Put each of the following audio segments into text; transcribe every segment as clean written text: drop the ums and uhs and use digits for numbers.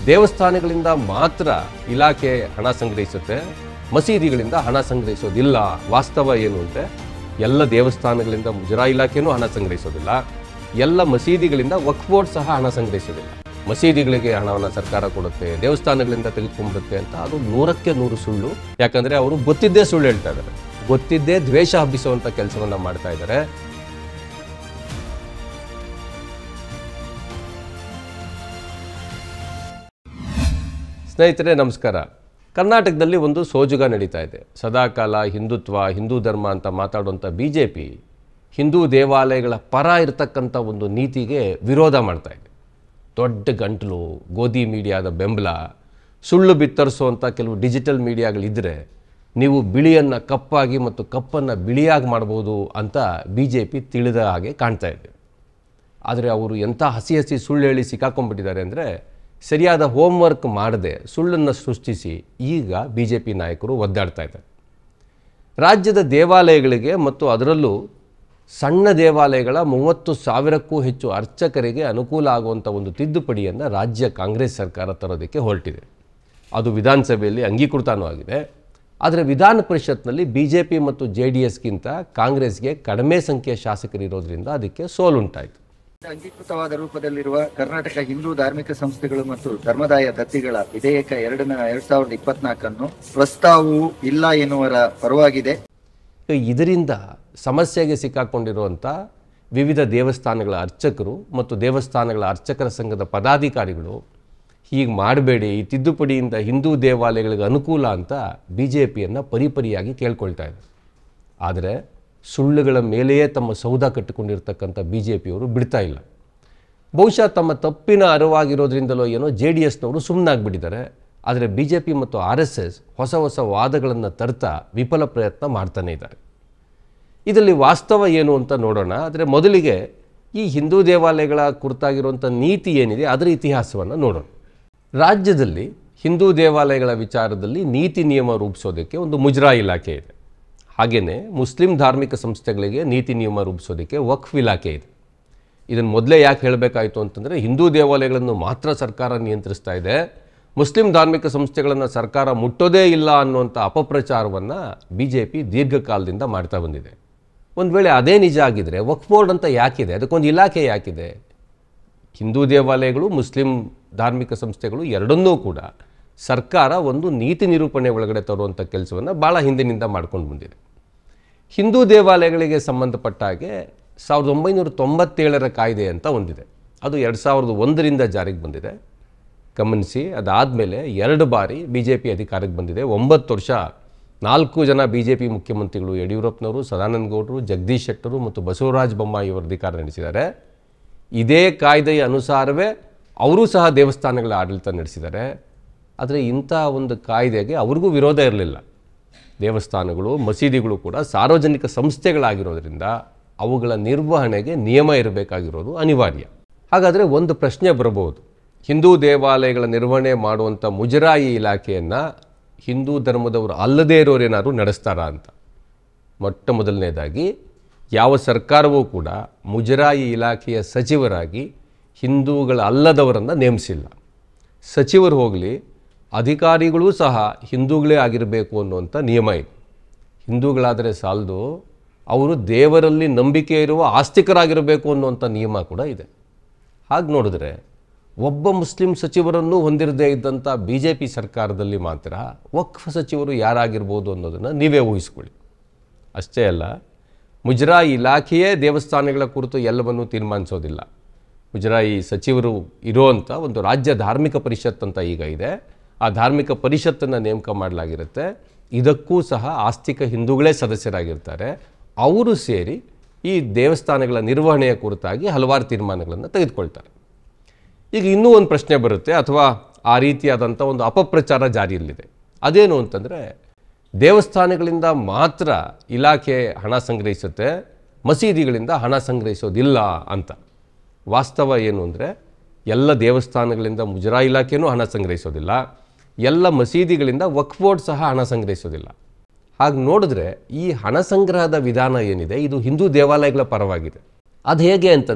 ದೇವಸ್ಥಾನಗಳಿಂದ ಮಾತ್ರ ಇಲಾಖೆ ಹಣ ಸಂಗ್ರಹಿಸುತ್ತೆ, ಮಸೀದಿಗಳಿಂದ ಹಣ ಸಂಗ್ರಹಿಸೋದಿಲ್ಲ. ವಾಸ್ತವ ಏನು ಅಂದರೆ ಎಲ್ಲ ದೇವಸ್ಥಾನಗಳಿಂದ ಮುಜರಾಯಿ ಇಲಾಖೆನೂ ಹಣ ಸಂಗ್ರಹಿಸೋದಿಲ್ಲ, ಎಲ್ಲ ಮಸೀದಿಗಳಿಂದ ವಕ್ಫ್ ಬೋರ್ಡ್ ಸಹ ಹಣ ಸಂಗ್ರಹಿಸೋದಿಲ್ಲ. ಮಸೀದಿಗಳಿಗೆ ಹಣವನ್ನು ಸರ್ಕಾರ ಕೊಡುತ್ತೆ, ದೇವಸ್ಥಾನಗಳಿಂದ ತೆಗೆದುಕೊಂಡ್ಬಿಡುತ್ತೆ ಅಂತ ಅದು 100ಕ್ಕೆ 100 ಸುಳ್ಳು. ಯಾಕಂದರೆ ಅವರು ಗೊತ್ತಿದ್ದೇ ಸುಳ್ಳು ಹೇಳ್ತಾ ಇದ್ದಾರೆ, ಗೊತ್ತಿದ್ದೇ ದ್ವೇಷ ಹಬ್ಬಿಸುವಂಥ ಕೆಲಸವನ್ನು ಮಾಡ್ತಾ ಇದ್ದಾರೆ. ಸ್ನೇಹಿತರೆ ನಮಸ್ಕಾರ. ಕರ್ನಾಟಕದಲ್ಲಿ ಒಂದು ಸೋಜುಗ ನಡೀತಾ ಇದೆ. ಸದಾಕಾಲ ಹಿಂದುತ್ವ, ಹಿಂದೂ ಧರ್ಮ ಅಂತ ಮಾತಾಡುವಂಥ BJP ಹಿಂದೂ ದೇವಾಲಯಗಳ ಪರ ಇರತಕ್ಕಂಥ ಒಂದು ನೀತಿಗೆ ವಿರೋಧ ಮಾಡ್ತಾ ಇದೆ. ದೊಡ್ಡ ಗಂಟಲು, ಗೋಧಿ ಮೀಡಿಯಾದ ಬೆಂಬಲ, ಸುಳ್ಳು ಬಿತ್ತರಿಸುವಂಥ ಕೆಲವು ಡಿಜಿಟಲ್ ಮೀಡಿಯಾಗಳಿದ್ದರೆ ನೀವು ಬಿಳಿಯನ್ನು ಕಪ್ಪಾಗಿ ಮತ್ತು ಕಪ್ಪನ್ನು ಬಿಳಿಯಾಗಿ ಮಾಡ್ಬೋದು ಅಂತ BJP ತಿಳಿದ ಹಾಗೆ ಕಾಣ್ತಾ ಇದೆ. ಆದರೆ ಅವರು ಎಂಥ ಹಸಿ ಹಸಿ ಸುಳ್ಳು ಹೇಳಿ ಸಿಕ್ಕಾಕೊಂಡ್ಬಿಟ್ಟಿದ್ದಾರೆ ಅಂದರೆ ಸರಿಯಾದ ಹೋಮ್ವರ್ಕ್ ಮಾಡದೆ ಸುಳ್ಳನ್ನು ಸೃಷ್ಟಿಸಿ ಈಗ BJP ನಾಯಕರು ಒದ್ದಾಡ್ತಾ ಇದ್ದಾರೆ. ರಾಜ್ಯದ ದೇವಾಲಯಗಳಿಗೆ ಮತ್ತು ಅದರಲ್ಲೂ ಸಣ್ಣ ದೇವಾಲಯಗಳ 30,000ಕ್ಕೂ ಹೆಚ್ಚು ಅರ್ಚಕರಿಗೆ ಅನುಕೂಲ ಆಗುವಂಥ ಒಂದು ತಿದ್ದುಪಡಿಯನ್ನು ರಾಜ್ಯ ಕಾಂಗ್ರೆಸ್ ಸರ್ಕಾರ ತರೋದಕ್ಕೆ ಹೊರಟಿದೆ. ಅದು ವಿಧಾನಸಭೆಯಲ್ಲಿ ಅಂಗೀಕೃತನೂ ಆಗಿದೆ. ಆದರೆ ವಿಧಾನ ಪರಿಷತ್ನಲ್ಲಿ BJP ಮತ್ತು JDSಗಿಂತ ಕಾಂಗ್ರೆಸ್ಗೆ ಕಡಿಮೆ ಸಂಖ್ಯೆಯ ಶಾಸಕರಿರೋದ್ರಿಂದ ಅದಕ್ಕೆ ಸೋಲುಂಟಾಯಿತು. ಅಂಗೀಕೃತವಾದ ರೂಪದಲ್ಲಿರುವ ಕರ್ನಾಟಕ ಹಿಂದೂ ಧಾರ್ಮಿಕ ಸಂಸ್ಥೆಗಳು ಮತ್ತು ಧರ್ಮದಾಯ ದತ್ತಿಗಳ ವಿಧೇಯಕ 2024 ಪ್ರಸ್ತಾವವು ಇಲ್ಲ ಎನ್ನುವರ ಪರವಾಗಿದೆ. ಇದರಿಂದ ಸಮಸ್ಯೆಗೆ ಸಿಕ್ಕಾಕೊಂಡಿರುವಂಥ ವಿವಿಧ ದೇವಸ್ಥಾನಗಳ ಅರ್ಚಕರು ಮತ್ತು ದೇವಸ್ಥಾನಗಳ ಅರ್ಚಕರ ಸಂಘದ ಪದಾಧಿಕಾರಿಗಳು ಹೀಗೆ ಮಾಡಬೇಡಿ, ಈ ತಿದ್ದುಪಡಿಯಿಂದ ಹಿಂದೂ ದೇವಾಲಯಗಳಿಗೆ ಅನುಕೂಲ ಅಂತ BJPಯನ್ನು ಪರಿಪರಿಯಾಗಿ ಕೇಳ್ಕೊಳ್ತಾ ಇದ್ದಾರೆ. ಆದರೆ ಸುಳ್ಳುಗಳ ಮೇಲೆಯೇ ತಮ್ಮ ಸೌಧ ಕಟ್ಟಿಕೊಂಡಿರ್ತಕ್ಕಂಥ BJPಯವರು ಬಿಡ್ತಾ ಇಲ್ಲ. ಬಹುಶಃ ತಮ್ಮ ತಪ್ಪಿನ ಅರಿವಾಗಿರೋದ್ರಿಂದಲೋ ಏನೋ JDSನವರು ಸುಮ್ಮನಾಗ್ಬಿಟ್ಟಿದ್ದಾರೆ. ಆದರೆ BJP ಮತ್ತು RSS ಹೊಸ ಹೊಸ ವಾದಗಳನ್ನು ತರ್ತಾ ವಿಫಲ ಪ್ರಯತ್ನ ಮಾಡ್ತಾನೇ ಇದ್ದಾರೆ. ಇದರಲ್ಲಿ ವಾಸ್ತವ ಏನು ಅಂತ ನೋಡೋಣ. ಆದರೆ ಮೊದಲಿಗೆ ಈ ಹಿಂದೂ ದೇವಾಲಯಗಳ ಕುರಿತಾಗಿರುವಂಥ ನೀತಿ ಏನಿದೆ ಅದರ ಇತಿಹಾಸವನ್ನು ನೋಡೋಣ. ರಾಜ್ಯದಲ್ಲಿ ಹಿಂದೂ ದೇವಾಲಯಗಳ ವಿಚಾರದಲ್ಲಿ ನೀತಿ ನಿಯಮ ರೂಪಿಸೋದಕ್ಕೆ ಒಂದು ಮುಜರಾಯಿ ಇಲಾಖೆ ಇದೆ. ಹಾಗೆಯೇ ಮುಸ್ಲಿಂ ಧಾರ್ಮಿಕ ಸಂಸ್ಥೆಗಳಿಗೆ ನೀತಿ ನಿಯಮ ರೂಪಿಸೋದಕ್ಕೆ ವಕ್ಫ್ ಇಲಾಖೆ ಇದೆ. ಇದನ್ನು ಮೊದಲೇ ಯಾಕೆ ಹೇಳಬೇಕಾಯಿತು ಅಂತಂದರೆ ಹಿಂದೂ ದೇವಾಲಯಗಳನ್ನು ಮಾತ್ರ ಸರ್ಕಾರ ನಿಯಂತ್ರಿಸ್ತಾ ಇದೆ, ಮುಸ್ಲಿಂ ಧಾರ್ಮಿಕ ಸಂಸ್ಥೆಗಳನ್ನು ಸರ್ಕಾರ ಮುಟ್ಟೋದೇ ಇಲ್ಲ ಅನ್ನುವಂಥ ಅಪಪ್ರಚಾರವನ್ನು BJP ದೀರ್ಘಕಾಲದಿಂದ ಮಾಡ್ತಾ ಬಂದಿದೆ. ಒಂದು ವೇಳೆ ಅದೇ ನಿಜ ಆಗಿದ್ದರೆ ವಕ್ಫ್ ಬೋರ್ಡ್ ಅಂತ ಯಾಕಿದೆ, ಅದಕ್ಕೊಂದು ಇಲಾಖೆ ಯಾಕಿದೆ? ಹಿಂದೂ ದೇವಾಲಯಗಳು ಮುಸ್ಲಿಂ ಧಾರ್ಮಿಕ ಸಂಸ್ಥೆಗಳು ಎರಡನ್ನೂ ಕೂಡ ಸರ್ಕಾರ ಒಂದು ನೀತಿ ನಿರೂಪಣೆ ಒಳಗಡೆ ತರುವಂಥ ಕೆಲಸವನ್ನು ಭಾಳ ಹಿಂದಿನಿಂದ ಮಾಡ್ಕೊಂಡು ಬಂದಿದೆ. ಹಿಂದೂ ದೇವಾಲಯಗಳಿಗೆ ಸಂಬಂಧಪಟ್ಟ ಹಾಗೆ 1997ರ ಕಾಯ್ದೆ ಅಂತ ಒಂದಿದೆ. ಅದು 2001ರಿಂದ ಜಾರಿಗೆ ಬಂದಿದೆ. ಗಮನಿಸಿ, ಅದಾದಮೇಲೆ 2 ಬಾರಿ BJP ಅಧಿಕಾರಕ್ಕೆ ಬಂದಿದೆ. 9 ವರ್ಷ 4 ಜನ BJP ಮುಖ್ಯಮಂತ್ರಿಗಳು, ಯಡಿಯೂರಪ್ಪನವರು, ಸದಾನಂದ ಗೌಡರು, ಜಗದೀಶ್ ಶೆಟ್ಟರು ಮತ್ತು ಬಸವರಾಜ ಬೊಮ್ಮಾಯಿ ಅವರು ಅಧಿಕಾರ ನಡೆಸಿದ್ದಾರೆ. ಇದೇ ಕಾಯ್ದೆಯ ಅನುಸಾರವೇ ಅವರೂ ಸಹ ದೇವಸ್ಥಾನಗಳ ಆಡಳಿತ ನಡೆಸಿದ್ದಾರೆ. ಆದರೆ ಇಂಥ ಒಂದು ಕಾಯ್ದೆಗೆ ಅವ್ರಿಗೂ ವಿರೋಧ ಇರಲಿಲ್ಲ. ದೇವಸ್ಥಾನಗಳು, ಮಸೀದಿಗಳು ಕೂಡ ಸಾರ್ವಜನಿಕ ಸಂಸ್ಥೆಗಳಾಗಿರೋದ್ರಿಂದ ಅವುಗಳ ನಿರ್ವಹಣೆಗೆ ನಿಯಮ ಇರಬೇಕಾಗಿರೋದು ಅನಿವಾರ್ಯ. ಹಾಗಾದರೆ ಒಂದು ಪ್ರಶ್ನೆ ಬರಬಹುದು, ಹಿಂದೂ ದೇವಾಲಯಗಳ ನಿರ್ವಹಣೆ ಮಾಡುವಂಥ ಮುಜರಾಯಿ ಇಲಾಖೆಯನ್ನು ಹಿಂದೂ ಧರ್ಮದವರು ಅಲ್ಲದೇ ಇರೋರೇನಾದ್ರು ನಡೆಸ್ತಾರಾ ಅಂತ. ಮೊಟ್ಟ ಮೊದಲನೇದಾಗಿ ಯಾವ ಸರ್ಕಾರವೂ ಕೂಡ ಮುಜರಾಯಿ ಇಲಾಖೆಯ ಸಚಿವರಾಗಿ ಹಿಂದೂಗಳ ಅಲ್ಲದವರನ್ನು ನೇಮಿಸಿಲ್ಲ. ಸಚಿವರು ಹೋಗಲಿ, ಅಧಿಕಾರಿಗಳೂ ಸಹ ಹಿಂದೂಗಳೇ ಆಗಿರಬೇಕು ಅನ್ನುವಂಥ ನಿಯಮ ಇದೆ. ಹಿಂದೂಗಳಾದರೆ ಸಾಲದು, ಅವರು ದೇವರಲ್ಲಿ ನಂಬಿಕೆ ಇರುವ ಆಸ್ತಿಕರಾಗಿರಬೇಕು ಅನ್ನುವಂಥ ನಿಯಮ ಕೂಡ ಇದೆ. ಹಾಗೆ ನೋಡಿದ್ರೆ ಒಬ್ಬ ಮುಸ್ಲಿಂ ಸಚಿವರನ್ನು ಹೊಂದಿರದೇ ಇದ್ದಂಥ BJP ಸರ್ಕಾರದಲ್ಲಿ ಮಾತ್ರ ವಕ್ಫ್ ಸಚಿವರು ಯಾರಾಗಿರ್ಬೋದು ಅನ್ನೋದನ್ನು ನೀವೇ ಊಹಿಸ್ಕೊಳ್ಳಿ. ಅಷ್ಟೇ ಅಲ್ಲ, ಮುಜರಾಯಿ ಇಲಾಖೆಯೇ ದೇವಸ್ಥಾನಗಳ ಕುರಿತು ಎಲ್ಲವನ್ನೂ ತೀರ್ಮಾನಿಸೋದಿಲ್ಲ. ಮುಜರಾಯಿ ಸಚಿವರು ಇರುವಂಥ ಒಂದು ರಾಜ್ಯ ಧಾರ್ಮಿಕ ಪರಿಷತ್ ಅಂತ ಈಗ ಇದೆ. ಆ ಧಾರ್ಮಿಕ ಪರಿಷತ್ತನ್ನು ನೇಮಕ ಮಾಡಲಾಗಿರುತ್ತೆ. ಇದಕ್ಕೂ ಸಹ ಆಸ್ತಿಕ ಹಿಂದೂಗಳೇ ಸದಸ್ಯರಾಗಿರ್ತಾರೆ. ಅವರು ಸೇರಿ ಈ ದೇವಸ್ಥಾನಗಳ ನಿರ್ವಹಣೆಯ ಕುರಿತಾಗಿ ಹಲವಾರು ತೀರ್ಮಾನಗಳನ್ನು ತೆಗೆದುಕೊಳ್ತಾರೆ. ಈಗ ಇನ್ನೂ ಒಂದು ಪ್ರಶ್ನೆ ಬರುತ್ತೆ, ಅಥವಾ ಆ ರೀತಿಯಾದಂಥ ಒಂದು ಅಪಪ್ರಚಾರ ಜಾರಿಯಲ್ಲಿದೆ. ಅದೇನು ಅಂತಂದರೆ ದೇವಸ್ಥಾನಗಳಿಂದ ಮಾತ್ರ ಇಲಾಖೆ ಹಣ ಸಂಗ್ರಹಿಸುತ್ತೆ, ಮಸೀದಿಗಳಿಂದ ಹಣ ಸಂಗ್ರಹಿಸೋದಿಲ್ಲ ಅಂತ. ವಾಸ್ತವ ಏನು ಅಂದರೆ ಎಲ್ಲ ದೇವಸ್ಥಾನಗಳಿಂದ ಮುಜರಾಯಿ ಇಲಾಖೆಯೂ ಹಣ ಸಂಗ್ರಹಿಸೋದಿಲ್ಲ, ಎಲ್ಲ ಮಸೀದಿಗಳಿಂದ ವಕ್ಫ್ ಬೋರ್ಡ್ ಸಹ ಹಣ ಸಂಗ್ರಹಿಸೋದಿಲ್ಲ. ಹಾಗೆ ನೋಡಿದ್ರೆ ಈ ಹಣ ಸಂಗ್ರಹದ ವಿಧಾನ ಏನಿದೆ ಇದು ಹಿಂದೂ ದೇವಾಲಯಗಳ ಪರವಾಗಿದೆ. ಅದು ಹೇಗೆ ಅಂತಂದರೆ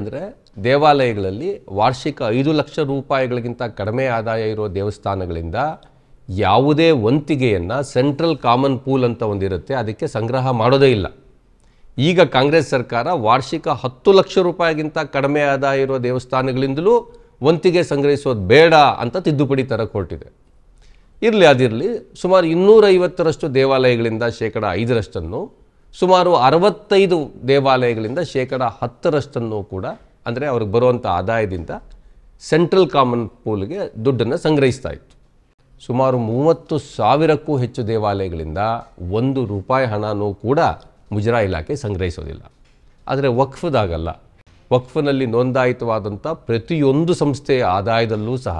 ದೇವಾಲಯಗಳಲ್ಲಿ ವಾರ್ಷಿಕ 5 ಲಕ್ಷ ರೂಪಾಯಿಗಳಿಗಿಂತ ಕಡಿಮೆ ಆದಾಯ ಇರುವ ದೇವಸ್ಥಾನಗಳಿಂದ ಯಾವುದೇ ವಂತಿಗೆಯನ್ನು ಸೆಂಟ್ರಲ್ ಕಾಮನ್ ಪೂಲ್ ಅಂತ ಒಂದಿರುತ್ತೆ, ಅದಕ್ಕೆ ಸಂಗ್ರಹ ಮಾಡೋದೇ ಇಲ್ಲ. ಈಗ ಕಾಂಗ್ರೆಸ್ ಸರ್ಕಾರ ವಾರ್ಷಿಕ 10 ಲಕ್ಷ ರೂಪಾಯಿಗಿಂತ ಕಡಿಮೆ ಆದಾಯ ಇರುವ ದೇವಸ್ಥಾನಗಳಿಂದಲೂ ವಂತಿಗೆ ಸಂಗ್ರಹಿಸೋದು ಬೇಡ ಅಂತ ತಿದ್ದುಪಡಿ ತರಕ್ಕೆ ಹೊರಟಿದೆ. ಇರಲಿ, ಅದಿರಲಿ. ಸುಮಾರು 250ರಷ್ಟು ದೇವಾಲಯಗಳಿಂದ 5% ಸುಮಾರು 65 ದೇವಾಲಯಗಳಿಂದ 10% ಕೂಡ, ಅಂದರೆ ಅವ್ರಿಗೆ ಬರುವಂಥ ಆದಾಯದಿಂದ ಸೆಂಟ್ರಲ್ ಕಾಮನ್ ಪೂಲ್ಗೆ ದುಡ್ಡನ್ನು ಸಂಗ್ರಹಿಸ್ತಾ ಇತ್ತು. ಸುಮಾರು 30,000ಕ್ಕೂ ಹೆಚ್ಚು ದೇವಾಲಯಗಳಿಂದ 1 ರೂಪಾಯಿ ಹಣನೂ ಕೂಡ ಮುಜರಾಯಿ ಇಲಾಖೆ ಸಂಗ್ರಹಿಸೋದಿಲ್ಲ. ಆದರೆ ವಕ್ಫ್ದಾಗಲ್ಲ. ವಕ್ಫ್ನಲ್ಲಿ ನೋಂದಾಯಿತವಾದಂಥ ಪ್ರತಿಯೊಂದು ಸಂಸ್ಥೆಯ ಆದಾಯದಲ್ಲೂ ಸಹ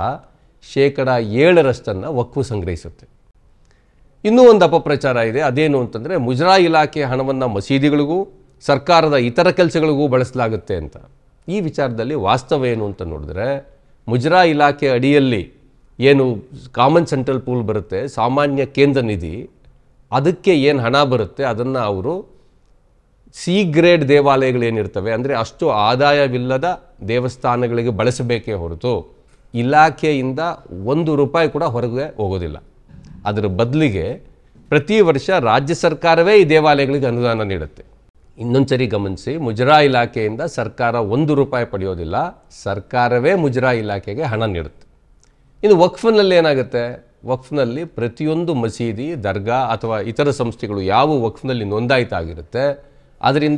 7% ವಕ್ಫ್ ಸಂಗ್ರಹಿಸುತ್ತೆ. ಇನ್ನೂ ಒಂದು ಅಪಪ್ರಚಾರ ಇದೆ. ಅದೇನು ಅಂತಂದರೆ ಮುಜರಾಯಿ ಇಲಾಖೆ ಹಣವನ್ನು ಮಸೀದಿಗಳಿಗೂ ಸರ್ಕಾರದ ಇತರ ಕೆಲಸಗಳಿಗೂ ಬಳಸಲಾಗುತ್ತೆ ಅಂತ. ಈ ವಿಚಾರದಲ್ಲಿ ವಾಸ್ತವ ಏನು ಅಂತ ನೋಡಿದ್ರೆ, ಮುಜರಾಯಿ ಇಲಾಖೆ ಅಡಿಯಲ್ಲಿ ಏನು ಕಾಮನ್ ಸೆಂಟ್ರಲ್ ಪೂಲ್ ಬರುತ್ತೆ, ಸಾಮಾನ್ಯ ಕೇಂದ್ರ ನಿಧಿ, ಅದಕ್ಕೆ ಏನು ಹಣ ಬರುತ್ತೆ ಅದನ್ನು ಅವರು ಸಿ ಗ್ರೇಡ್ ದೇವಾಲಯಗಳೇನಿರ್ತವೆ, ಅಂದರೆ ಅಷ್ಟು ಆದಾಯವಿಲ್ಲದ ದೇವಸ್ಥಾನಗಳಿಗೆ ಬಳಸಬೇಕೇ ಹೊರತು ಇಲಾಖೆಯಿಂದ 1 ರೂಪಾಯಿ ಕೂಡ ಹೊರಗೆ ಹೋಗೋದಿಲ್ಲ. ಅದರ ಬದಲಿಗೆ ಪ್ರತಿ ವರ್ಷ ರಾಜ್ಯ ಸರ್ಕಾರವೇ ಈ ದೇವಾಲಯಗಳಿಗೆ ಅನುದಾನ ನೀಡುತ್ತೆ. ಇನ್ನೊಂದು ಸರಿ ಗಮನಿಸಿ, ಮುಜರಾಯಿ ಇಲಾಖೆಯಿಂದ ಸರ್ಕಾರ 1 ರೂಪಾಯಿ ಪಡೆಯೋದಿಲ್ಲ, ಸರ್ಕಾರವೇ ಮುಜರಾಯಿ ಇಲಾಖೆಗೆ ಹಣ ನೀಡುತ್ತೆ. ಇನ್ನು ವಕ್ಫ್ನಲ್ಲಿ ಏನಾಗುತ್ತೆ? ವಕ್ಫ್ನಲ್ಲಿ ಪ್ರತಿಯೊಂದು ಮಸೀದಿ, ದರ್ಗಾ ಅಥವಾ ಇತರ ಸಂಸ್ಥೆಗಳು ಯಾವ ವಕ್ಫ್ನಲ್ಲಿ ನೋಂದಾಯಿತ ಆಗಿರುತ್ತೆ ಅದರಿಂದ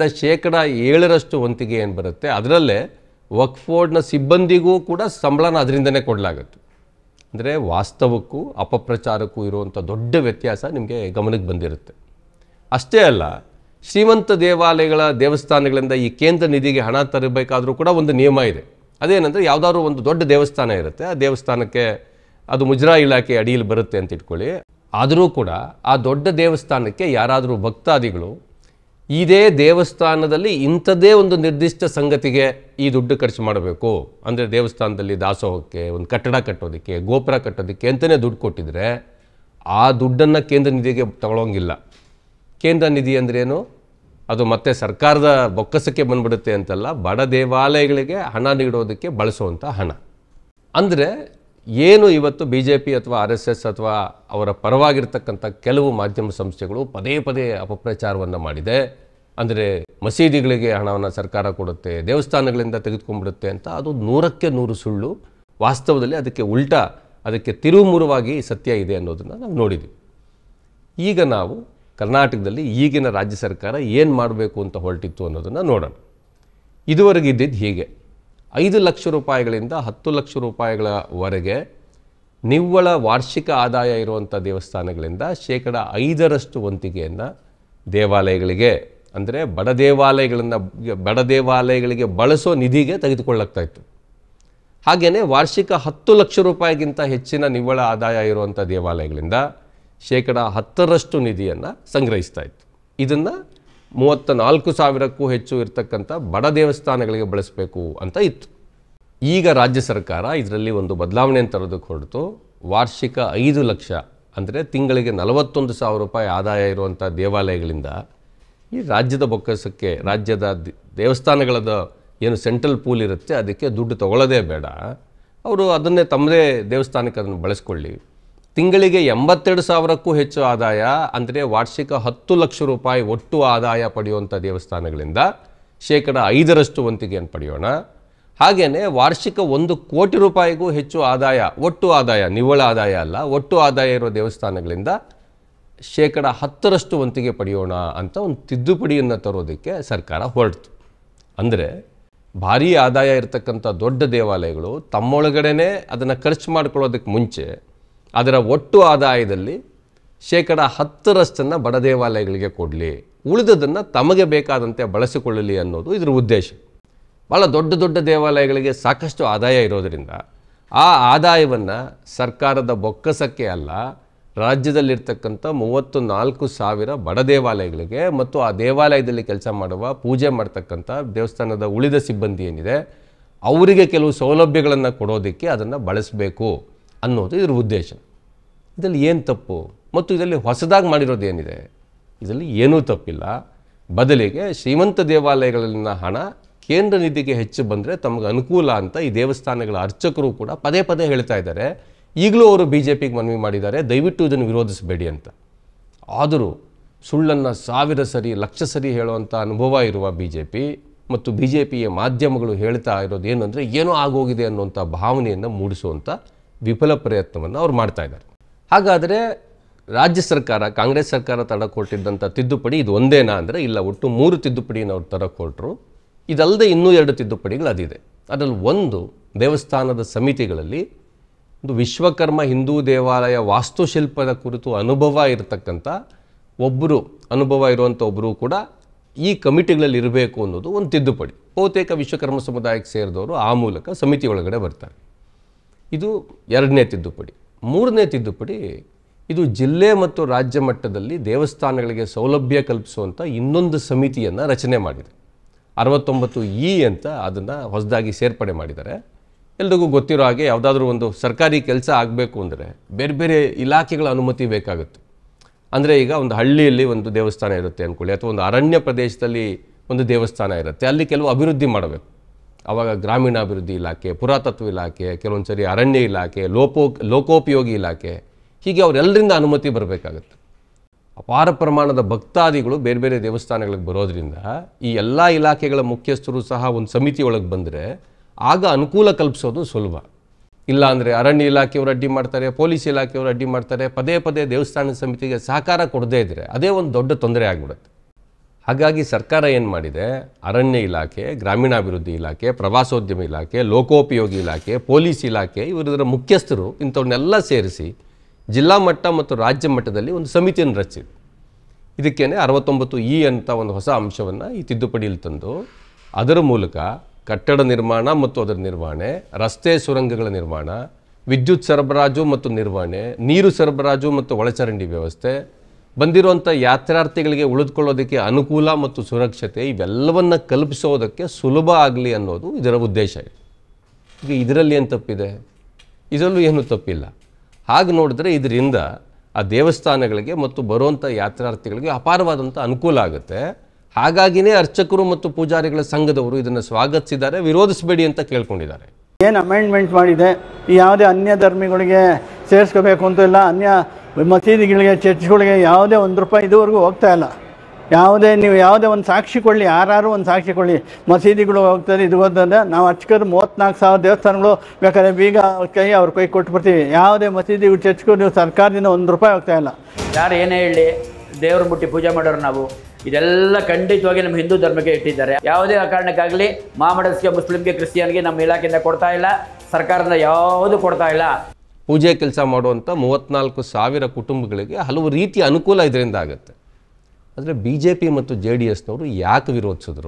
7% ವಂತಿಗೆ ಏನು ಬರುತ್ತೆ, ಅದರಲ್ಲೇ ವಕ್ಫ್ ಬೋರ್ಡ್ನ ಸಿಬ್ಬಂದಿಗೂ ಕೂಡ ಸಂಬಳನ ಅದರಿಂದನೇ ಕೊಡಲಾಗುತ್ತೆ. ಅಂದರೆ ವಾಸ್ತವಕ್ಕೂ ಅಪಪ್ರಚಾರಕ್ಕೂ ಇರುವಂಥ ದೊಡ್ಡ ವ್ಯತ್ಯಾಸ ನಿಮಗೆ ಗಮನಕ್ಕೆ ಬಂದಿರುತ್ತೆ. ಅಷ್ಟೇ ಅಲ್ಲ, ಶ್ರೀಮಂತ ದೇವಸ್ಥಾನಗಳಿಂದ ಈ ಕೇಂದ್ರ ನಿಧಿಗೆ ಹಣ ತರಬೇಕಾದರೂ ಕೂಡ ಒಂದು ನಿಯಮ ಇದೆ. ಅದೇನೆಂದರೆ, ಯಾವುದಾದ್ರೂ ಒಂದು ದೊಡ್ಡ ದೇವಸ್ಥಾನ ಇರುತ್ತೆ, ಆ ದೇವಸ್ಥಾನಕ್ಕೆ ಅದು ಮುಜರಾಯಿ ಇಲಾಖೆ ಅಡಿಯಲ್ಲಿ ಬರುತ್ತೆ ಅಂತ ಇಟ್ಕೊಳ್ಳಿ. ಆದರೂ ಕೂಡ ಆ ದೊಡ್ಡ ದೇವಸ್ಥಾನಕ್ಕೆ ಯಾರಾದರೂ ಭಕ್ತಾದಿಗಳು ಇದೇ ದೇವಸ್ಥಾನದಲ್ಲಿ ಇಂಥದ್ದೇ ಒಂದು ನಿರ್ದಿಷ್ಟ ಸಂಗತಿಗೆ ಈ ದುಡ್ಡು ಖರ್ಚು ಮಾಡಬೇಕು, ಅಂದರೆ ದೇವಸ್ಥಾನದಲ್ಲಿ ದಾಸೋಹಕ್ಕೆ, ಒಂದು ಕಟ್ಟಡ ಕಟ್ಟೋದಕ್ಕೆ, ಗೋಪುರ ಕಟ್ಟೋದಕ್ಕೆ ಅಂತಲೇ ದುಡ್ಡು ಕೊಟ್ಟಿದ್ರೆ ಆ ದುಡ್ಡನ್ನು ಕೇಂದ್ರ ನಿಧಿಗೆ ತಗೊಳ್ಳೋಂಗಿಲ್ಲ. ಕೇಂದ್ರ ನಿಧಿ ಅಂದ್ರೇನು? ಅದು ಮತ್ತೆ ಸರ್ಕಾರದ ಬೊಕ್ಕಸಕ್ಕೆ ಬಂದ್ಬಿಡುತ್ತೆ ಅಂತಲ್ಲ, ಬಡ ದೇವಾಲಯಗಳಿಗೆ ಹಣ ನೀಡೋದಕ್ಕೆ ಬಳಸುವಂಥ ಹಣ. ಅಂದರೆ ಏನು ಇವತ್ತು BJP ಅಥವಾ RSS ಅಥವಾ ಅವರ ಪರವಾಗಿರ್ತಕ್ಕಂಥ ಕೆಲವು ಮಾಧ್ಯಮ ಸಂಸ್ಥೆಗಳು ಪದೇ ಪದೇ ಅಪಪ್ರಚಾರವನ್ನು ಮಾಡಿದೆ, ಅಂದರೆ ಮಸೀದಿಗಳಿಗೆ ಹಣವನ್ನು ಸರ್ಕಾರ ಕೊಡುತ್ತೆ, ದೇವಸ್ಥಾನಗಳಿಂದ ತೆಗೆದುಕೊಂಡ್ಬಿಡುತ್ತೆ ಅಂತ, ಅದು 100ಕ್ಕೆ 100 ಸುಳ್ಳು. ವಾಸ್ತವದಲ್ಲಿ ಅದಕ್ಕೆ ತಿರುಮುರುವಾಗಿ ಸತ್ಯ ಇದೆ ಅನ್ನೋದನ್ನು ನಾವು ನೋಡಿದ್ವಿ. ಈಗ ನಾವು ಕರ್ನಾಟಕದಲ್ಲಿ ಈಗಿನ ರಾಜ್ಯ ಸರ್ಕಾರ ಏನು ಮಾಡಬೇಕು ಅಂತ ಹೊರಟಿತ್ತು ಅನ್ನೋದನ್ನು ನೋಡೋಣ. ಇದುವರೆಗೆ ಇದ್ದಿದ್ದು ಹೀಗೆ: 5 ಲಕ್ಷ ರೂಪಾಯಿಗಳಿಂದ 10 ಲಕ್ಷ ರೂಪಾಯಿಗಳವರೆಗೆ ನಿವ್ವಳ ವಾರ್ಷಿಕ ಆದಾಯ ಇರುವಂಥ ದೇವಸ್ಥಾನಗಳಿಂದ 5% ವಂತಿಗೆಯನ್ನು ದೇವಾಲಯಗಳಿಗೆ, ಅಂದರೆ ಬಡ ದೇವಾಲಯಗಳಿಗೆ ಬಳಸೋ ನಿಧಿಗೆ ತೆಗೆದುಕೊಳ್ಳಲಾಗ್ತಾಯಿತ್ತು. ಹಾಗೆಯೇ ವಾರ್ಷಿಕ 10 ಲಕ್ಷ ರೂಪಾಯಿಗಿಂತ ಹೆಚ್ಚಿನ ನಿವ್ವಳ ಆದಾಯ ಇರುವಂಥ ದೇವಾಲಯಗಳಿಂದ 10% ನಿಧಿಯನ್ನು ಸಂಗ್ರಹಿಸ್ತಾ ಇತ್ತು. ಇದನ್ನು 34,000ಕ್ಕೂ ಹೆಚ್ಚು ಇರತಕ್ಕಂಥ ಬಡ ದೇವಸ್ಥಾನಗಳಿಗೆ ಬಳಸಬೇಕು ಅಂತ ಇತ್ತು. ಈಗ ರಾಜ್ಯ ಸರ್ಕಾರ ಇದರಲ್ಲಿ ಒಂದು ಬದಲಾವಣೆಯನ್ನು ತರೋದಕ್ಕೆ ಹೊರತು, ವಾರ್ಷಿಕ 5 ಲಕ್ಷ ಅಂದರೆ ತಿಂಗಳಿಗೆ 41,000 ರೂಪಾಯಿ ಆದಾಯ ಇರುವಂಥ ದೇವಾಲಯಗಳಿಂದ ಈ ರಾಜ್ಯದ ಬೊಕ್ಕಸಕ್ಕೆ, ರಾಜ್ಯದ ದೇವಸ್ಥಾನಗಳದ ಏನು ಸೆಂಟ್ರಲ್ ಪೂಲ್ ಇರುತ್ತೆ ಅದಕ್ಕೆ ದುಡ್ಡು ತಗೊಳ್ಳೋದೇ ಬೇಡ, ಅವರು ಅದನ್ನೇ ತಮ್ಮದೇ ದೇವಸ್ಥಾನಕ್ಕೆ ಅದನ್ನು ಬಳಸ್ಕೊಳ್ಳಿ. ತಿಂಗಳಿಗೆ 82,000ಕ್ಕೂ ಹೆಚ್ಚು ಆದಾಯ, ಅಂದರೆ ವಾರ್ಷಿಕ 10 ಲಕ್ಷ ರೂಪಾಯಿ ಒಟ್ಟು ಆದಾಯ ಪಡೆಯುವಂಥ ದೇವಸ್ಥಾನಗಳಿಂದ 5% ವಂತಿಗೆಯನ್ನು ಪಡೆಯೋಣ. ಹಾಗೆಯೇ ವಾರ್ಷಿಕ 1 ಕೋಟಿ ರೂಪಾಯಿಗೂ ಹೆಚ್ಚು ಆದಾಯ, ಒಟ್ಟು ಆದಾಯ, ನಿವ್ವಳ ಆದಾಯ ಅಲ್ಲ, ಒಟ್ಟು ಆದಾಯ ಇರೋ ದೇವಸ್ಥಾನಗಳಿಂದ 10% ವಂತಿಗೆ ಪಡೆಯೋಣ ಅಂತ ಒಂದು ತಿದ್ದುಪಡಿಯನ್ನು ತರೋದಕ್ಕೆ ಸರ್ಕಾರ ಹೊರಟಿತು. ಅಂದರೆ ಭಾರೀ ಆದಾಯ ಇರತಕ್ಕಂಥ ದೊಡ್ಡ ದೇವಾಲಯಗಳು ತಮ್ಮೊಳಗಡೆನೇ ಅದನ್ನು ಖರ್ಚು ಮಾಡ್ಕೊಳ್ಳೋದಕ್ಕೆ ಮುಂಚೆ ಅದರ ಒಟ್ಟು ಆದಾಯದಲ್ಲಿ 10% ಬಡ ದೇವಾಲಯಗಳಿಗೆ ಕೊಡಲಿ, ಉಳಿದದನ್ನು ತಮಗೆ ಬೇಕಾದಂತೆ ಬಳಸಿಕೊಳ್ಳಲಿ ಅನ್ನೋದು ಇದರ ಉದ್ದೇಶ. ಭಾಳ ದೊಡ್ಡ ದೇವಾಲಯಗಳಿಗೆ ಸಾಕಷ್ಟು ಆದಾಯ ಇರೋದರಿಂದ ಆ ಆದಾಯವನ್ನು ಸರ್ಕಾರದ ಬೊಕ್ಕಸಕ್ಕೆ ಅಲ್ಲ, ರಾಜ್ಯದಲ್ಲಿರ್ತಕ್ಕಂಥ 34,000 ಬಡ ದೇವಾಲಯಗಳಿಗೆ ಮತ್ತು ಆ ದೇವಾಲಯದಲ್ಲಿ ಕೆಲಸ ಮಾಡುವ, ಪೂಜೆ ಮಾಡ್ತಕ್ಕಂಥ ದೇವಸ್ಥಾನದ ಉಳಿದ ಸಿಬ್ಬಂದಿ ಏನಿದೆ ಅವರಿಗೆ ಕೆಲವು ಸೌಲಭ್ಯಗಳನ್ನು ಕೊಡೋದಕ್ಕೆ ಅದನ್ನು ಬಳಸಬೇಕು ಅನ್ನೋದು ಇದರ ಉದ್ದೇಶ. ಇದರಲ್ಲಿ ಏನು ತಪ್ಪು? ಮತ್ತು ಇದರಲ್ಲಿ ಹೊಸದಾಗಿ ಮಾಡಿರೋದು ಏನಿದೆ? ಇದರಲ್ಲಿ ಏನೂ ತಪ್ಪಿಲ್ಲ. ಬದಲಿಗೆ ಶ್ರೀಮಂತ ದೇವಾಲಯಗಳಲ್ಲಿನ ಹಣ ಕೇಂದ್ರ ನಿಧಿಗೆ ಹೆಚ್ಚು ಬಂದರೆ ತಮಗೆ ಅನುಕೂಲ ಅಂತ ಈ ದೇವಸ್ಥಾನಗಳ ಅರ್ಚಕರು ಕೂಡ ಪದೇ ಪದೇ ಹೇಳ್ತಾ ಇದ್ದಾರೆ. ಈಗಲೂ ಅವರು BJPಗೆ ಮನವಿ ಮಾಡಿದ್ದಾರೆ, ದಯವಿಟ್ಟು ಇದನ್ನು ವಿರೋಧಿಸಬೇಡಿ ಅಂತ. ಆದರೂ ಸುಳ್ಳನ್ನು 1000 ಸರಿ 1,00,000 ಸರಿ ಹೇಳುವಂಥ ಅನುಭವ ಇರುವ BJP ಮತ್ತು BJPಯ ಮಾಧ್ಯಮಗಳು ಹೇಳ್ತಾ ಇರೋದು ಏನು ಅಂದರೆ ಏನೋ ಆಗೋಗಿದೆ ಅನ್ನುವಂಥ ಭಾವನೆಯನ್ನು ಮೂಡಿಸುವಂಥ ವಿಫಲ ಪ್ರಯತ್ನವನ್ನು ಅವ್ರು ಮಾಡ್ತಾ ಇದ್ದಾರೆ. ಹಾಗಾದರೆ ರಾಜ್ಯ ಸರ್ಕಾರ, ಕಾಂಗ್ರೆಸ್ ಸರ್ಕಾರ ತರಕೊಟ್ಟಿದ್ದಂಥ ತಿದ್ದುಪಡಿ ಇದು ಒಂದೇನಾ ಅಂದರೆ ಇಲ್ಲ, ಒಟ್ಟು 3 ತಿದ್ದುಪಡಿನ ಅವ್ರು ತರಕೊಟ್ರು. ಇದಲ್ಲದೆ ಇನ್ನೂ 2 ತಿದ್ದುಪಡಿಗಳು ಅದಿದೆ. ಅದರಲ್ಲಿ ಒಂದು, ದೇವಸ್ಥಾನದ ಸಮಿತಿಗಳಲ್ಲಿ ಒಂದು ವಿಶ್ವಕರ್ಮ ಹಿಂದೂ ದೇವಾಲಯ ವಾಸ್ತುಶಿಲ್ಪದ ಕುರಿತು ಅನುಭವ ಇರತಕ್ಕಂಥ ಅನುಭವ ಇರುವಂಥ ಒಬ್ಬರು ಕೂಡ ಈ ಕಮಿಟಿಗಳಲ್ಲಿ ಇರಬೇಕು ಅನ್ನೋದು ಒಂದು ತಿದ್ದುಪಡಿ. ಬಹುತೇಕ ವಿಶ್ವಕರ್ಮ ಸಮುದಾಯಕ್ಕೆ ಸೇರಿದವರು ಆ ಮೂಲಕ ಸಮಿತಿ ಒಳಗಡೆ ಬರ್ತಾರೆ. ಇದು 2ನೇ ತಿದ್ದುಪಡಿ. 3ನೇ ತಿದ್ದುಪಡಿ, ಇದು ಜಿಲ್ಲೆ ಮತ್ತು ರಾಜ್ಯ ಮಟ್ಟದಲ್ಲಿ ದೇವಸ್ಥಾನಗಳಿಗೆ ಸೌಲಭ್ಯ ಕಲ್ಪಿಸುವಂಥ ಇನ್ನೊಂದು ಸಮಿತಿಯನ್ನು ರಚನೆ ಮಾಡಿದೆ. 69E ಅಂತ ಅದನ್ನು ಹೊಸದಾಗಿ ಸೇರ್ಪಡೆ ಮಾಡಿದ್ದಾರೆ. ಎಲ್ರಿಗೂ ಗೊತ್ತಿರೋ ಹಾಗೆ ಯಾವುದಾದ್ರೂ ಒಂದು ಸರ್ಕಾರಿ ಕೆಲಸ ಆಗಬೇಕು ಅಂದರೆ ಬೇರೆ ಬೇರೆ ಇಲಾಖೆಗಳ ಅನುಮತಿ ಬೇಕಾಗುತ್ತೆ. ಅಂದರೆ ಈಗ ಒಂದು ಹಳ್ಳಿಯಲ್ಲಿ ಒಂದು ದೇವಸ್ಥಾನ ಇರುತ್ತೆ ಅಂದ್ಕೊಳ್ಳಿ, ಅಥವಾ ಒಂದು ಅರಣ್ಯ ಪ್ರದೇಶದಲ್ಲಿ ಒಂದು ದೇವಸ್ಥಾನ ಇರುತ್ತೆ, ಅಲ್ಲಿ ಕೆಲವು ಅಭಿವೃದ್ಧಿ ಮಾಡಬೇಕು. ಆವಾಗ ಗ್ರಾಮೀಣಾಭಿವೃದ್ಧಿ ಇಲಾಖೆ, ಪುರಾತತ್ವ ಇಲಾಖೆ, ಕೆಲವೊಂದು ಸರಿ ಅರಣ್ಯ ಇಲಾಖೆ, ಲೋಕೋಪಯೋಗಿ ಇಲಾಖೆ, ಹೀಗೆ ಅವರೆಲ್ಲರಿಂದ ಅನುಮತಿ ಬರಬೇಕಾಗುತ್ತೆ. ಅಪಾರ ಪ್ರಮಾಣದ ಭಕ್ತಾದಿಗಳು ಬೇರೆ ಬೇರೆ ದೇವಸ್ಥಾನಗಳಿಗೆ ಬರೋದ್ರಿಂದ ಈ ಎಲ್ಲ ಇಲಾಖೆಗಳ ಮುಖ್ಯಸ್ಥರು ಸಹ ಒಂದು ಸಮಿತಿ ಒಳಗೆ ಬಂದರೆ ಆಗ ಅನುಕೂಲ ಕಲ್ಪಿಸೋದು ಸುಲಭ. ಇಲ್ಲ ಅಂದರೆ ಅರಣ್ಯ ಇಲಾಖೆಯವರು ಅಡ್ಡಿ ಮಾಡ್ತಾರೆ, ಪೊಲೀಸ್ ಇಲಾಖೆಯವರು ಅಡ್ಡಿ ಮಾಡ್ತಾರೆ, ಪದೇ ಪದೇ ದೇವಸ್ಥಾನ ಸಮಿತಿಗೆ ಸಹಕಾರ ಕೊಡದೇ ಇದ್ದರೆ ಅದೇ ಒಂದು ದೊಡ್ಡ ತೊಂದರೆ ಆಗಿಬಿಡುತ್ತೆ. ಹಾಗಾಗಿ ಸರ್ಕಾರ ಏನು ಮಾಡಿದೆ, ಅರಣ್ಯ ಇಲಾಖೆ, ಗ್ರಾಮೀಣಾಭಿವೃದ್ಧಿ ಇಲಾಖೆ, ಪ್ರವಾಸೋದ್ಯಮ ಇಲಾಖೆ, ಲೋಕೋಪಯೋಗಿ ಇಲಾಖೆ, ಪೊಲೀಸ್ ಇಲಾಖೆ, ಇವರ ಮುಖ್ಯಸ್ಥರು ಇಂಥವನ್ನೆಲ್ಲ ಸೇರಿಸಿ ಜಿಲ್ಲಾ ಮಟ್ಟ ಮತ್ತು ರಾಜ್ಯ ಮಟ್ಟದಲ್ಲಿ ಒಂದು ಸಮಿತಿಯನ್ನು ರಚಿಸಿದೆ. ಇದಕ್ಕೇನೆ 69E ಅಂತ ಒಂದು ಹೊಸ ಅಂಶವನ್ನು ಈ ತಿದ್ದುಪಡಿಯಲ್ಲಿ ತಂದು ಅದರ ಮೂಲಕ ಕಟ್ಟಡ ನಿರ್ಮಾಣ ಮತ್ತು ಅದರ ನಿರ್ವಹಣೆ, ರಸ್ತೆ ಸುರಂಗಗಳ ನಿರ್ಮಾಣ, ವಿದ್ಯುತ್ ಸರಬರಾಜು ಮತ್ತು ನಿರ್ವಹಣೆ, ನೀರು ಸರಬರಾಜು ಮತ್ತು ಒಳಚರಂಡಿ ವ್ಯವಸ್ಥೆ, ಬಂದಿರುವಂಥ ಯಾತ್ರಾರ್ಥಿಗಳಿಗೆ ಉಳಿದುಕೊಳ್ಳೋದಕ್ಕೆ ಅನುಕೂಲ ಮತ್ತು ಸುರಕ್ಷತೆ, ಇವೆಲ್ಲವನ್ನು ಕಲ್ಪಿಸೋದಕ್ಕೆ ಸುಲಭ ಆಗಲಿ ಅನ್ನೋದು ಇದರ ಉದ್ದೇಶ. ಈಗ ಇದರಲ್ಲಿ ಏನು ತಪ್ಪಿದೆ? ಇದರಲ್ಲೂ ಏನೂ ತಪ್ಪಿಲ್ಲ. ಹಾಗೆ ನೋಡಿದ್ರೆ ಇದರಿಂದ ಆ ದೇವಸ್ಥಾನಗಳಿಗೆ ಮತ್ತು ಬರುವಂಥ ಯಾತ್ರಾರ್ಥಿಗಳಿಗೆ ಅಪಾರವಾದಂಥ ಅನುಕೂಲ ಆಗುತ್ತೆ. ಹಾಗಾಗಿನೇ ಅರ್ಚಕರು ಮತ್ತು ಪೂಜಾರಿಗಳ ಸಂಘದವರು ಇದನ್ನು ಸ್ವಾಗತಿಸಿದ್ದಾರೆ, ವಿರೋಧಿಸಬೇಡಿ ಅಂತ ಕೇಳ್ಕೊಂಡಿದ್ದಾರೆ. ಏನು ಅಮೆಂಡ್ಮೆಂಟ್ ಮಾಡಿದೆ, ಯಾವುದೇ ಅನ್ಯ ಧರ್ಮಿಗಳಿಗೆ ಸೇರಿಸ್ಕೋಬೇಕು ಅಂತ ಇಲ್ಲ, ಅನ್ಯ ಮಸೀದಿಗಳಿಗೆ, ಚರ್ಚ್ಗಳಿಗೆ ಯಾವುದೇ ₹1 ಇದುವರೆಗೂ ಹೋಗ್ತಾ ಇಲ್ಲ. ನೀವು ಯಾವುದೇ ಒಂದು ಸಾಕ್ಷಿ ಕೊಡಲಿ, ಯಾರು ಒಂದು ಸಾಕ್ಷಿ ಕೊಡಲಿ, ಮಸೀದಿಗಳು ಹೋಗ್ತಾರೆ, ಇದು ಹೋಗ್ತದೆ. ನಾವು ಅರ್ಚಕರು 34,000 ದೇವಸ್ಥಾನಗಳು ಬೇಕಾದ್ರೆ ಬೀಗ ಅವ್ರ ಕೈ ಕೊಟ್ಬಿಡ್ತೀವಿ. ಯಾವುದೇ ಮಸೀದಿಗಳು, ಚರ್ಚ್ಗೂ ನೀವು ಸರ್ಕಾರದಿಂದ ₹1 ಹೋಗ್ತಾ ಇಲ್ಲ. ಯಾರು ಏನೇ ಹೇಳಿ ದೇವ್ರ ಮುಟ್ಟಿ ಪೂಜೆ ಮಾಡೋರು ನಾವು, ಇದೆಲ್ಲ ಖಂಡಿತವಾಗಿ ನಮ್ಮ ಹಿಂದೂ ಧರ್ಮಕ್ಕೆ ಇಟ್ಟಿದ್ದಾರೆ. ಯಾವುದೇ ಕಾರಣಕ್ಕಾಗಲಿ ಮಾಮಡಸ್ಗೆ, ಮುಸ್ಲಿಮ್ಗೆ, ಕ್ರಿಶ್ಚಿಯನ್ಗೆ ನಮ್ಮ ಇಲಾಖೆಯಿಂದ ಕೊಡ್ತಾ ಇಲ್ಲ, ಸರ್ಕಾರದಿಂದ ಯಾವುದೂ ಕೊಡ್ತಾ ಇಲ್ಲ. ಪೂಜೆ ಕೆಲಸ ಮಾಡುವಂಥ 34,000 ಕುಟುಂಬಗಳಿಗೆ ಹಲವು ರೀತಿಯ ಅನುಕೂಲ ಇದರಿಂದ ಆಗುತ್ತೆ. ಆದರೆ BJP ಮತ್ತು JDSನವರು ಯಾಕೆ ವಿರೋಧಿಸಿದ್ರು?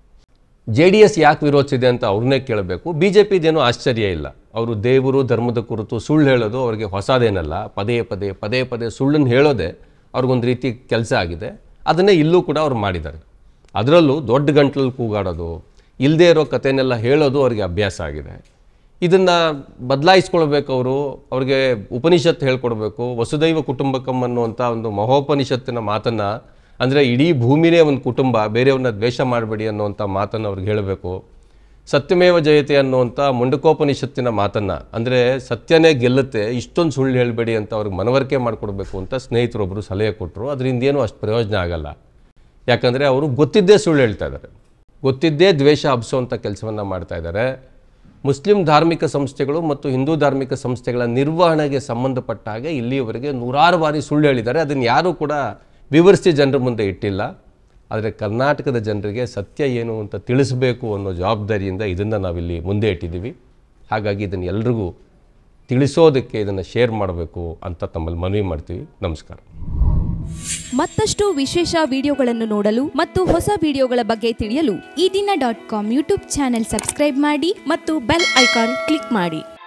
JDS ಯಾಕೆ ವಿರೋಧಿಸಿದೆ ಅಂತ ಅವ್ರನ್ನೇ ಕೇಳಬೇಕು. BJPದೇನೂ ಆಶ್ಚರ್ಯ ಇಲ್ಲ. ಅವರು ದೇವರು ಧರ್ಮದ ಕುರಿತು ಸುಳ್ಳು ಹೇಳೋದು ಅವರಿಗೆ ಹೊಸದೇನಲ್ಲ. ಪದೇ ಪದೇ ಸುಳ್ಳನ್ನು ಹೇಳೋದೇ ಅವ್ರಿಗೊಂದು ರೀತಿ ಕೆಲಸ ಆಗಿದೆ. ಅದನ್ನೇ ಇಲ್ಲೂ ಕೂಡ ಅವ್ರು ಮಾಡಿದ್ದಾರೆ. ಅದರಲ್ಲೂ ದೊಡ್ಡ ಗಂಟಲಲ್ಲಿ ಕೂಗಾಡೋದು, ಇಲ್ಲದೇ ಇರೋ ಕಥೆನೆಲ್ಲ ಹೇಳೋದು ಅವರಿಗೆ ಅಭ್ಯಾಸ ಆಗಿದೆ. ಇದನ್ನು ಬದಲಾಯಿಸ್ಕೊಳ್ಬೇಕು. ಅವ್ರಿಗೆ ಉಪನಿಷತ್ತು ಹೇಳ್ಕೊಡ್ಬೇಕು. ವಸುದೈವ ಕುಟುಂಬಕಂ ಅನ್ನುವಂಥ ಒಂದು ಮಹೋಪನಿಷತ್ತಿನ ಮಾತನ್ನು, ಅಂದರೆ ಇಡೀ ಭೂಮಿನೇ ಒಂದು ಕುಟುಂಬ, ಬೇರೆಯವ್ರನ್ನ ದ್ವೇಷ ಮಾಡಬೇಡಿ ಅನ್ನುವಂಥ ಮಾತನ್ನು ಅವ್ರಿಗೆ ಹೇಳಬೇಕು. ಸತ್ಯಮೇವ ಜಯತೆ ಅನ್ನುವಂಥ ಮುಂಡಕೋಪನಿಷತ್ತಿನ ಮಾತನ್ನು, ಅಂದರೆ ಸತ್ಯನೇ ಗೆಲ್ಲುತ್ತೆ, ಇಷ್ಟೊಂದು ಸುಳ್ಳು ಹೇಳಬೇಡಿ ಅಂತ ಅವ್ರಿಗೆ ಮನವರಿಕೆ ಮಾಡಿಕೊಡ್ಬೇಕು ಅಂತ ಸ್ನೇಹಿತರೊಬ್ಬರು ಸಲಹೆ ಕೊಟ್ಟರು. ಅದರಿಂದ ಏನೂ ಅಷ್ಟು ಪ್ರಯೋಜನ ಆಗಲ್ಲ. ಯಾಕಂದರೆ ಅವರು ಗೊತ್ತಿದ್ದೇ ಸುಳ್ಳು ಹೇಳ್ತಾ ಇದ್ದಾರೆ, ಗೊತ್ತಿದ್ದೇ ದ್ವೇಷ ಹಬ್ಸೋವಂಥ ಕೆಲಸವನ್ನು ಮಾಡ್ತಾ ಇದ್ದಾರೆ. ಮುಸ್ಲಿಂ ಧಾರ್ಮಿಕ ಸಂಸ್ಥೆಗಳು ಮತ್ತು ಹಿಂದೂ ಧಾರ್ಮಿಕ ಸಂಸ್ಥೆಗಳ ನಿರ್ವಹಣೆಗೆ ಸಂಬಂಧಪಟ್ಟ ಹಾಗೆ ಇಲ್ಲಿಯವರೆಗೆ 100 ಬಾರಿ ಸುಳ್ಳು ಹೇಳಿದ್ದಾರೆ. ಅದನ್ನು ಯಾರೂ ಕೂಡ ವಿವರಿಸಿ ಜನರ ಮುಂದೆ ಇಟ್ಟಿಲ್ಲ. ಆದರೆ ಕರ್ನಾಟಕದ ಜನರಿಗೆ ಸತ್ಯ ಏನು ಅಂತ ತಿಳಿಸಬೇಕು ಅನ್ನೋ ಜವಾಬ್ದಾರಿಯಿಂದ ಇದನ್ನು ನಾವಿಲ್ಲಿ ಮುಂದೆ ಇಟ್ಟಿದ್ದೀವಿ. ಹಾಗಾಗಿ ಇದನ್ನು ಎಲ್ರಿಗೂ ತಿಳಿಸೋದಕ್ಕೆ ಇದನ್ನು ಶೇರ್ ಮಾಡಬೇಕು ಅಂತ ತಮ್ಮಲ್ಲಿ ಮನವಿ ಮಾಡ್ತೀವಿ. ನಮಸ್ಕಾರ. ಮತ್ತಷ್ಟು ವಿಶೇಷ ವಿಡಿಯೋಗಳನ್ನು ನೋಡಲು ಮತ್ತು ಹೊಸ ವಿಡಿಯೋಗಳ ಬಗ್ಗೆ ತಿಳಿಯಲು eedina.com ಯೂಟ್ಯೂಬ್ ಚಾನೆಲ್ ಸಬ್ಸ್ಕ್ರೈಬ್ ಮಾಡಿ ಮತ್ತು ಬೆಲ್ ಐಕಾನ್ ಕ್ಲಿಕ್ ಮಾಡಿ.